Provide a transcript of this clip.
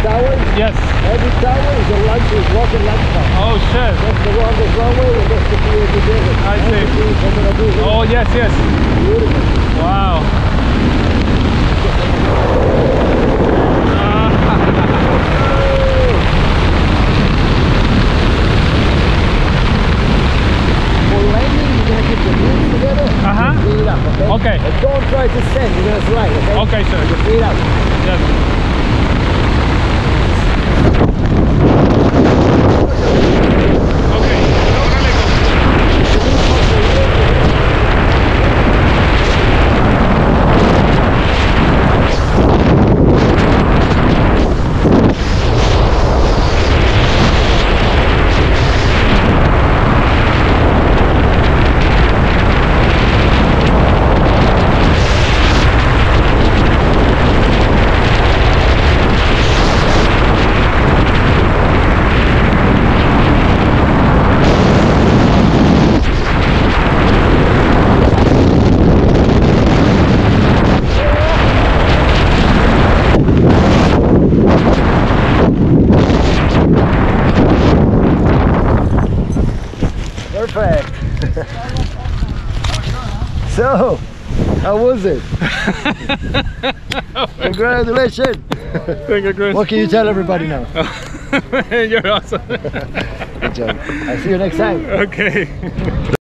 tower? Yes. Every tower is a lunch, is walking lunchtime. Oh shit. That's the longest runway, and that's the view of the desert. I see. Oh yes, yes. Beautiful. Wow. For landing, you're going to get your knees together. Uh-huh. Your feet up, okay? Okay. And don't try to stand, you're going to slide, okay? Okay, sir. Your feet up. Yes. Perfect. So, how was it? Congratulations. Thank you, Chris. What can you tell everybody now? You're awesome. Good job. I'll see you next time. Okay.